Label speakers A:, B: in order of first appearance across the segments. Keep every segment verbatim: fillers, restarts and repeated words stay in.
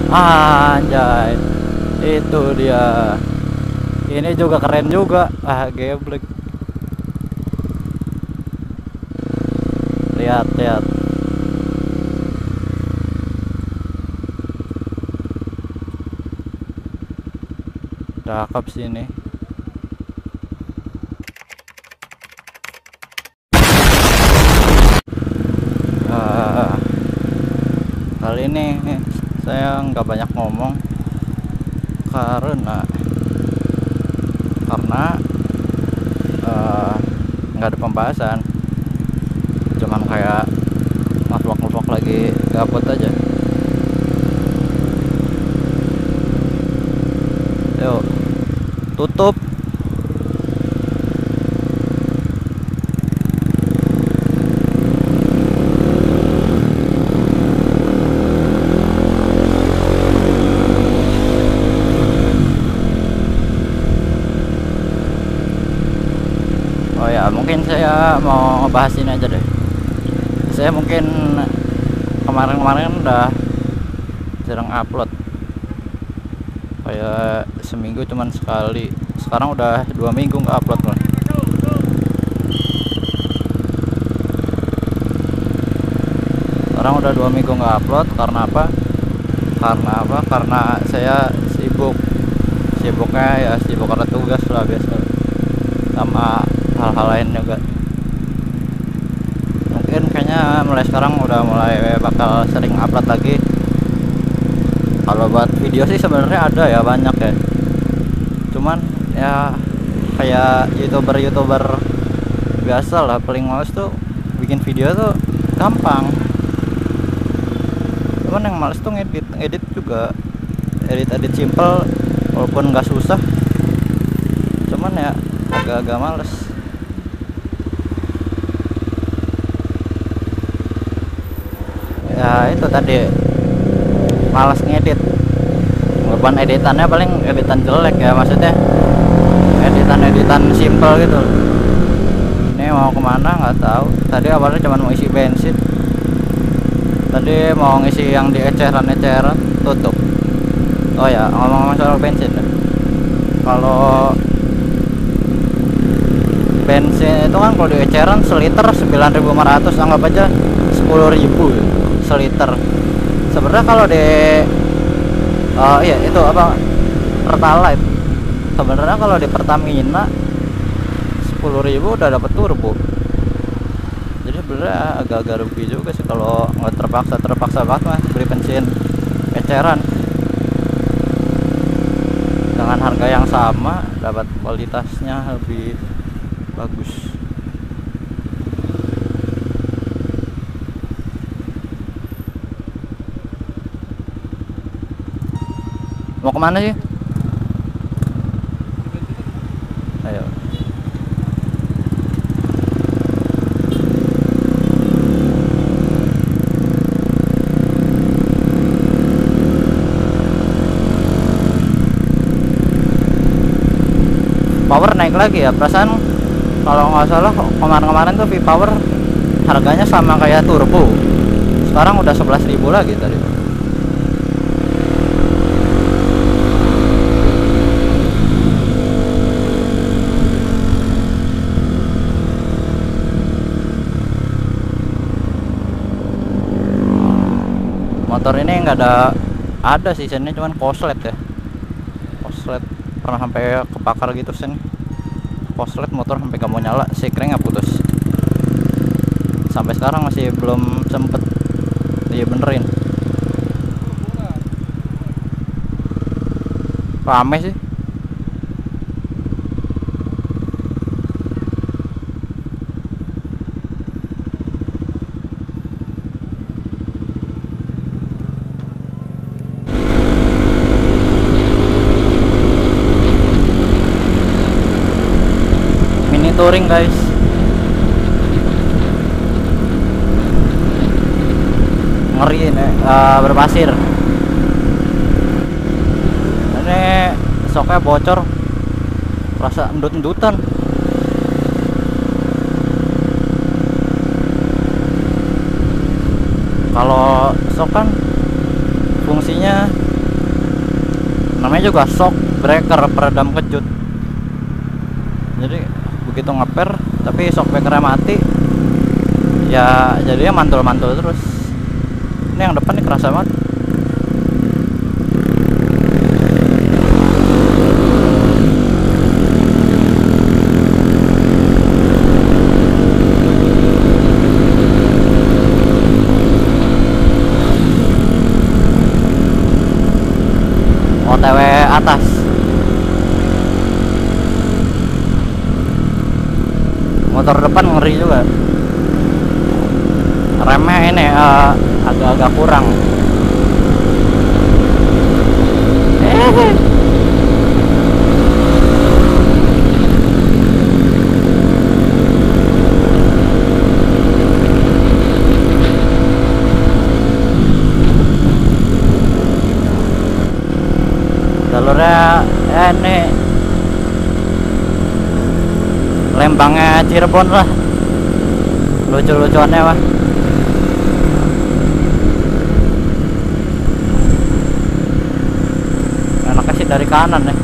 A: Anjay, itu dia. Ini juga keren juga. Ah, geblek. Lihat, lihat. Cakep sih ini. Uh, kali ini saya nggak banyak ngomong karena karena uh, nggak ada pembahasan, cuman kayak ngevlog-ngevlog lagi gabut aja. Yuk, tutup. Oh ya, mungkin saya mau ngebahas ini aja deh. Saya mungkin kemarin-kemarin udah jarang upload, kayak seminggu cuman sekali. Sekarang udah dua minggu nggak upload loh. Sekarang udah dua minggu nggak upload. Karena apa? Karena apa? Karena saya sibuk. Sibuknya ya sibuk karena tugas lah biasa, sama hal-hal lain juga. Mungkin kayaknya mulai sekarang udah mulai bakal sering upload lagi. Kalau buat video sih sebenarnya ada ya, banyak ya. Cuman ya kayak youtuber-youtuber biasa lah, paling males tuh bikin video tuh gampang. Cuman yang males tuh ngedit, ngedit juga edit-edit simple walaupun nggak susah. Cuman ya agak-agak males. Ya itu tadi, malas ngedit. Beban editannya paling editan jelek ya, maksudnya editan-editan simple gitu. Ini mau kemana nggak tahu. Tadi awalnya cuma mau isi bensin. Tadi mau ngisi yang di eceran-eceran, tutup. Oh ya, ngomong-ngomong soal bensin, kalau bensin itu kan kalau di eceran seliter sembilan ribu lima ratus, anggap aja sepuluh ribu seliter. Sebenarnya kalau di uh, iya itu apa, Pertalite, sebenarnya kalau di Pertamina sepuluh ribu udah dapat turbo. Jadi sebenarnya agak-agak rugi juga sih kalau nggak terpaksa terpaksa banget mas beli bensin eceran. Dengan harga yang sama dapat kualitasnya lebih bagus. Mau kemana sih? Ayo. Power naik lagi ya, perasaan kalau nggak salah kemarin-kemarin tuh V-Power harganya sama kayak turbo, sekarang udah sebelas ribu lagi tadi. Motor ini nggak ada ada sih sennya, cuman koslet ya, koslet pernah sampai kebakar gitu sen. Koslet motor sampai gak mau nyala, sekringnya putus. Sampai sekarang masih belum sempet dia benerin. Rame sih. Touring guys, ngeri ini, uh, berpasir. Ini soknya bocor, rasa endut-endutan. Kalau sok kan fungsinya namanya juga shock breaker, peredam kejut. Jadi begitu ngeper tapi shock breakernya mati, ya jadinya mantul-mantul terus. Ini yang depan nih kerasa banget. O T W atas. Motor depan ngeri juga. Remnya ini uh, agak-agak kurang. Eh. Jalurnya ya ini Lembangnya Cirebon lah, lucu-lucuannya mah. Enaknya sih dari kanan ya.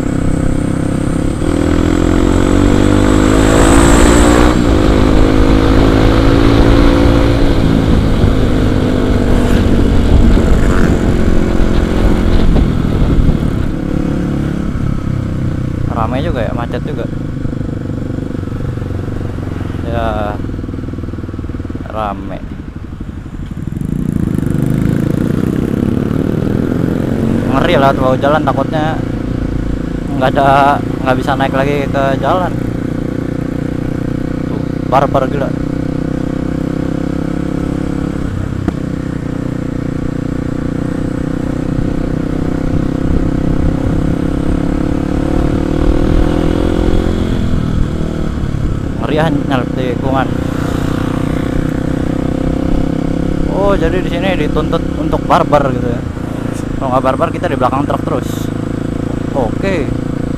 A: Ramai juga ya, macet juga ya, rame. Ngeri lah tuh jalan, takutnya nggak ada, nggak bisa naik lagi ke jalan tuh, barbar gila. Ngerian nyalip tikungan. Oh jadi di sini dituntut untuk barbar gitu ya. Kalau nggak barbar kita di belakang truk terus. Oke.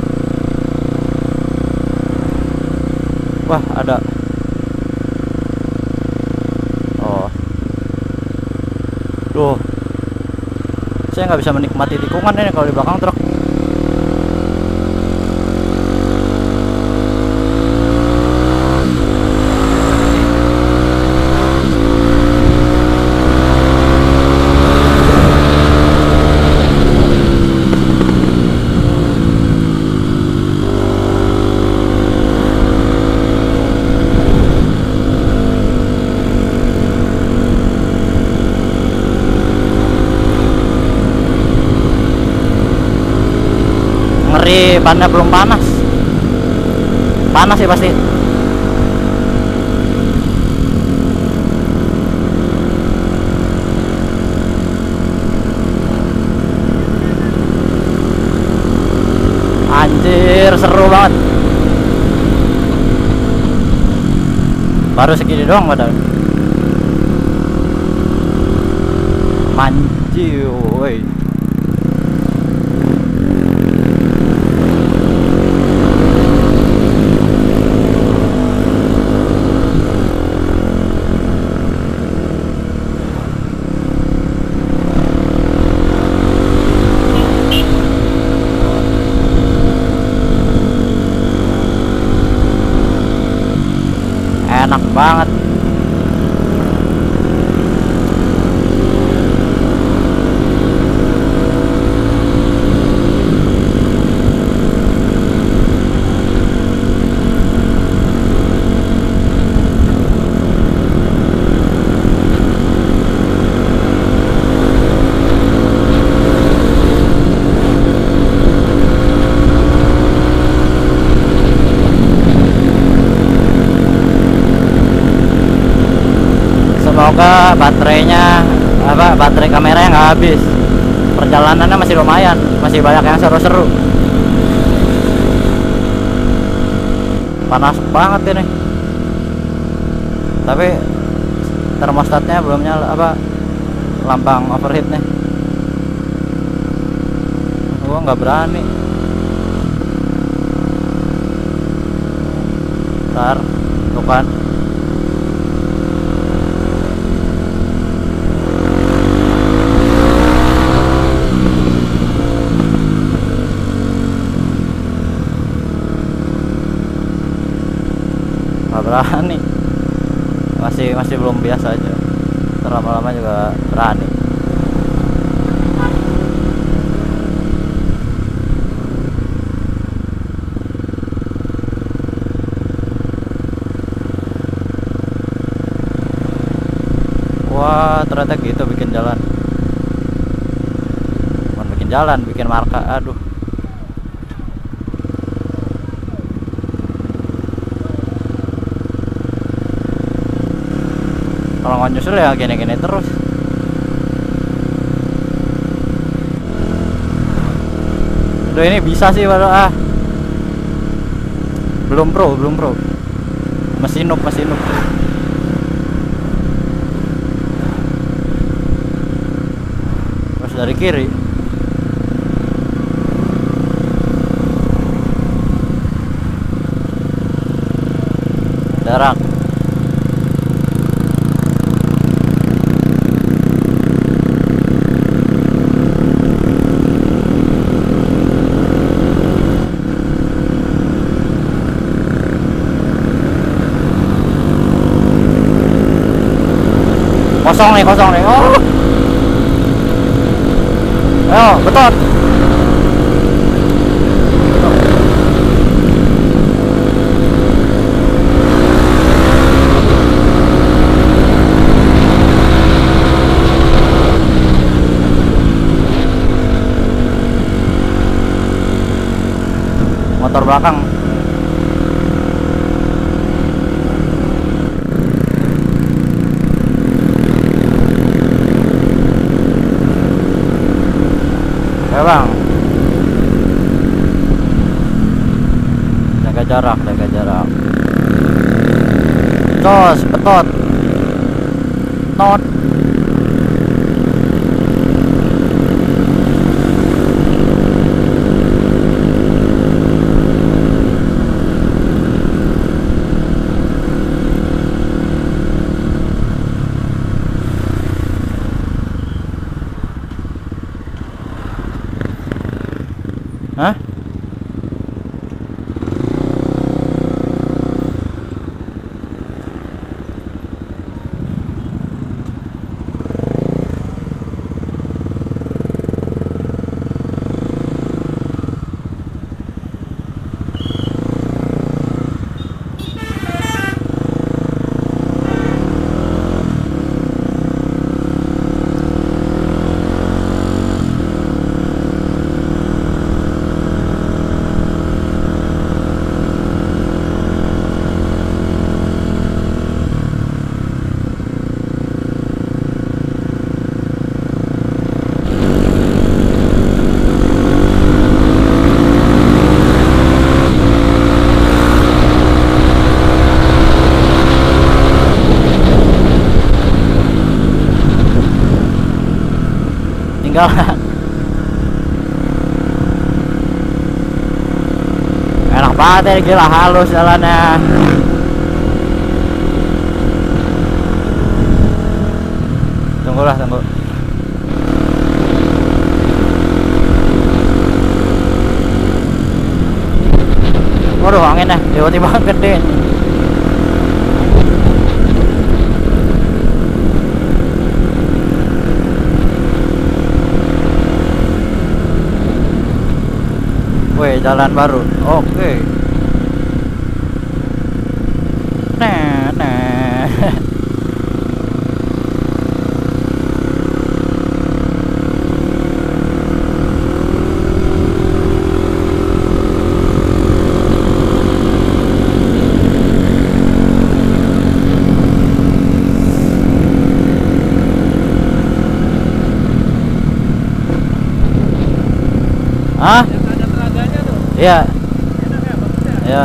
A: Wah ada. Oh. Duh. Saya nggak bisa menikmati tikungan ini kalau di belakang truk. Bannya belum panas, panas sih pasti. Anjir seru banget. Baru segini doang padahal. Manji, woi. Enak banget. Semoga baterainya apa baterai kameranya nggak habis. Perjalanannya masih lumayan, masih banyak yang seru-seru. Panas banget ini. Tapi termostatnya belum nyala, apa lambang overheat nih. Gua nggak berani. Ntar, tuh kan. berani. Masih masih belum biasa aja. Lama-lama juga berani. Wah, ternyata gitu bikin jalan. Bukan bikin jalan, bikin marka. Aduh. Kalau nggak nyusul ya gini-gini terus. Aduh, ini bisa sih padahal ah. Belum pro, belum pro. Masih noob, masih noob. Terus dari kiri. Jarak. Kosong nih, kosong nih. Oh. Ayo, betot. Motor belakang. Ya bang, jaga jarak, jaga jarak. Jos, betot, not. Hah? Tinggal. Enak banget ya, gila halus jalannya. Tunggulah, tunggu. Waduh, anginnya tiba-tiba gede. Weh, jalan baru. Oke. Nah, nah. Hah? Iya. Iya.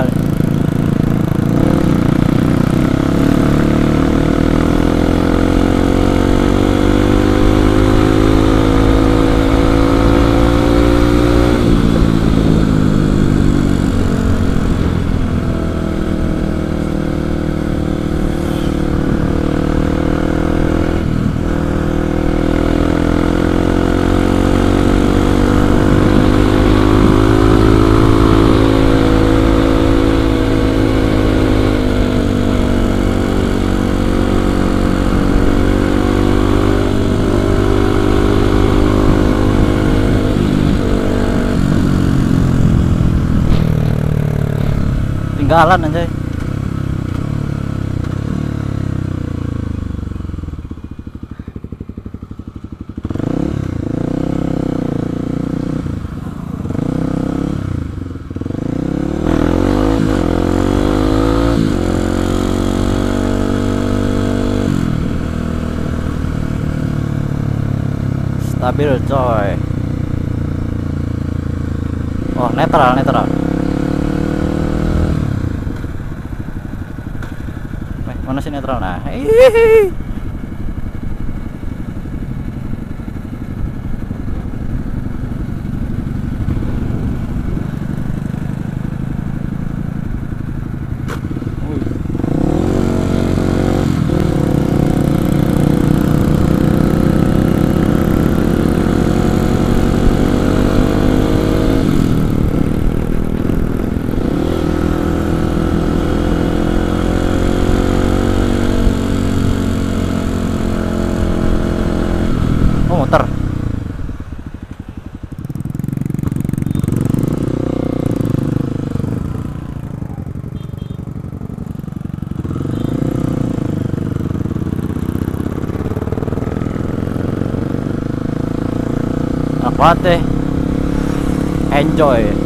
A: ketinggalan anjay. Stabil coy. Oh netral netral. Eh mana sih netral nah. Hihihi. Oh muter. Apa teh? Enjoy.